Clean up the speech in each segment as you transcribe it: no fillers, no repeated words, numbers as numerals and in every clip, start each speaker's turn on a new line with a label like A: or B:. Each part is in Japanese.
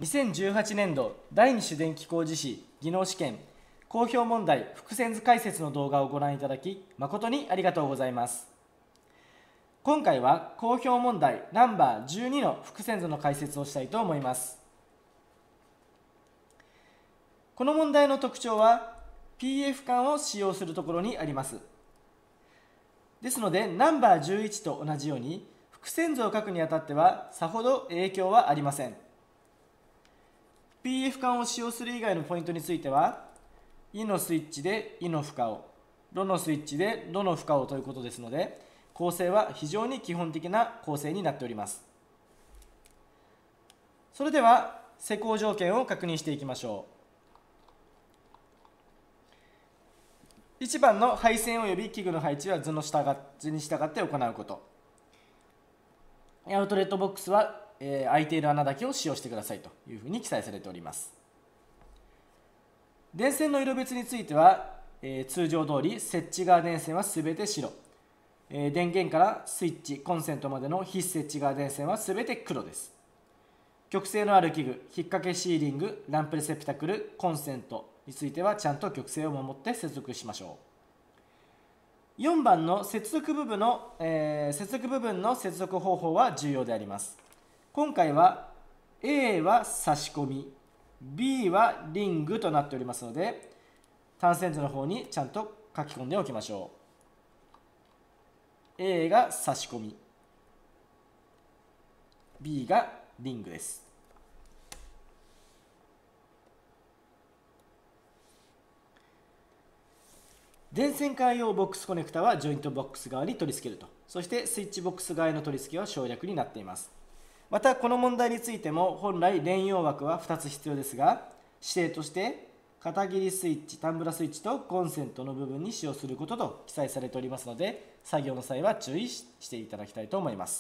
A: 2018年度第2種電気工事士技能試験公表問題複線図解説の動画をご覧いただき誠にありがとうございます。今回は公表問題ナンバー12の複線図の解説をしたいと思います。この問題の特徴は PF 間を使用するところにあります。ですのでナンバー11と同じように複線図を書くにあたってはさほど影響はありません。PF 間を使用する以外のポイントについては、イのスイッチでイの負荷を、ロのスイッチでロの負荷をということですので、構成は非常に基本的な構成になっております。それでは施工条件を確認していきましょう。1番の配線及び器具の配置は図に従って行うこと。アウトレットボックスは空いている穴だけを使用してくださいというふうに記載されております。電線の色別については、通常通り設置側電線はすべて白、電源からスイッチコンセントまでの非設置側電線はすべて黒です。極性のある器具、引っ掛けシーリング、ランプレセプタクル、コンセントについてはちゃんと極性を守って接続しましょう。4番の接続部分の接続方法は重要であります。今回は A は差し込み、B はリングとなっておりますので、単線図の方にちゃんと書き込んでおきましょう。A が差し込み、B がリングです。電線間用ボックスコネクタはジョイントボックス側に取り付けると。そしてスイッチボックス側への取り付けは省略になっています。またこの問題についても本来連用枠は2つ必要ですが、指定として片切りスイッチ、タンブラスイッチとコンセントの部分に使用することと記載されておりますので、作業の際は注意していただきたいと思います。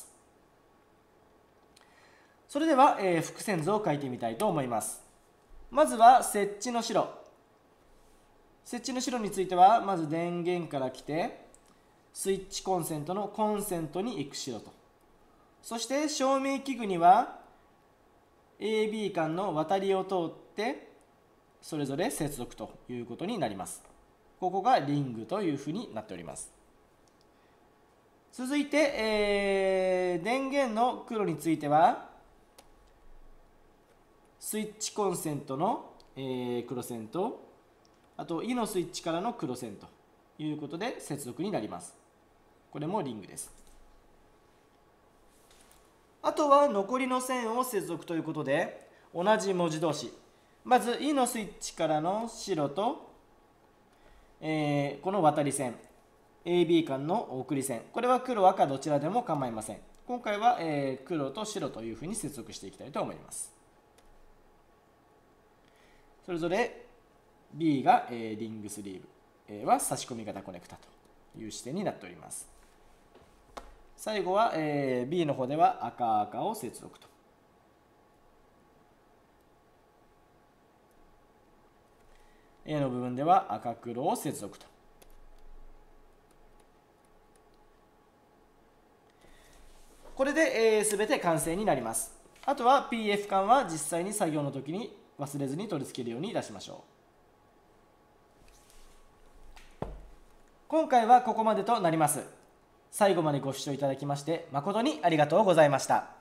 A: それでは、複線図を書いてみたいと思います。まずは設置の白。設置の白についてはまず電源から来てスイッチコンセントのコンセントに行く白と、そして照明器具には AB 間の渡りを通ってそれぞれ接続ということになります。ここがリングというふうになっております。続いて、電源の黒についてはスイッチコンセントの、黒線と、あとイのスイッチからの黒線ということで接続になります。これもリングです。あとは残りの線を接続ということで、同じ文字同士、まずイのスイッチからの白と、この渡り線 AB 間の送り線、これは黒赤どちらでも構いません。今回は、黒と白というふうに接続していきたいと思います。それぞれ B が、リングスリーブ、A は差し込み型コネクタという視点になっております。最後は、B の方では赤赤を接続と。A の部分では赤黒を接続と。これで、全て完成になります。あとは PF 間は実際に作業の時に忘れずに取り付けるように出しましょう。今回はここまでとなります。最後までご視聴いただきまして誠にありがとうございました。